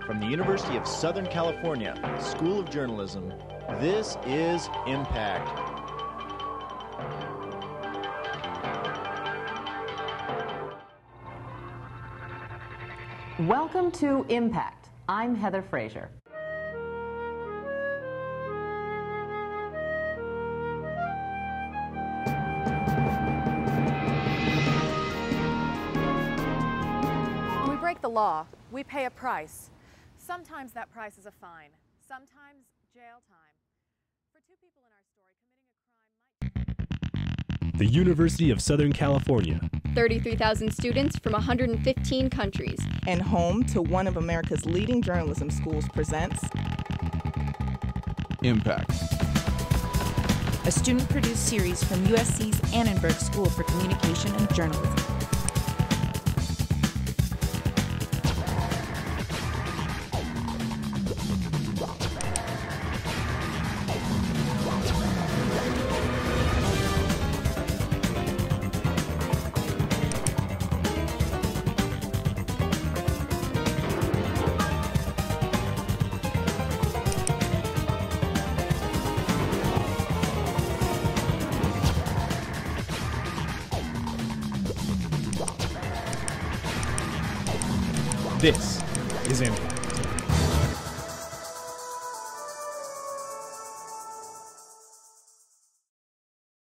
From the University of Southern California, School of Journalism, this is Impact. Welcome to Impact. I'm Heather Frazier. When we break the law, we pay a price. Sometimes that price is a fine, sometimes jail time. For two people in our story, committing a crime might... The University of Southern California. 33,000 students from 115 countries. And home to one of America's leading journalism schools presents Impact, a student-produced series from USC's Annenberg School for Communication and Journalism. This is Impact.